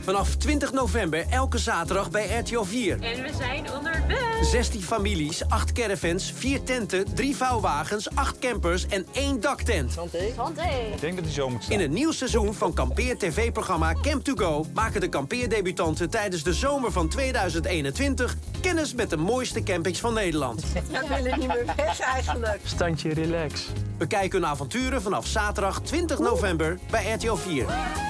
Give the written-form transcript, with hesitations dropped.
Vanaf 20 november elke zaterdag bij RTL 4. En we zijn onderweg. 16 families, 8 caravans, 4 tenten, 3 vouwwagens, 8 campers en 1 daktent. Santé. Ik denk dat hij zo moet staan. In het nieuw seizoen van Kampeer-tv-programma Camp to Go maken de kampeerdebutanten tijdens de zomer van 2021 kennis met de mooiste campings van Nederland. Ja, ik wil er niet meer weg eigenlijk. Standje relax. Bekijk hun avonturen vanaf zaterdag 20 november bij RTL 4.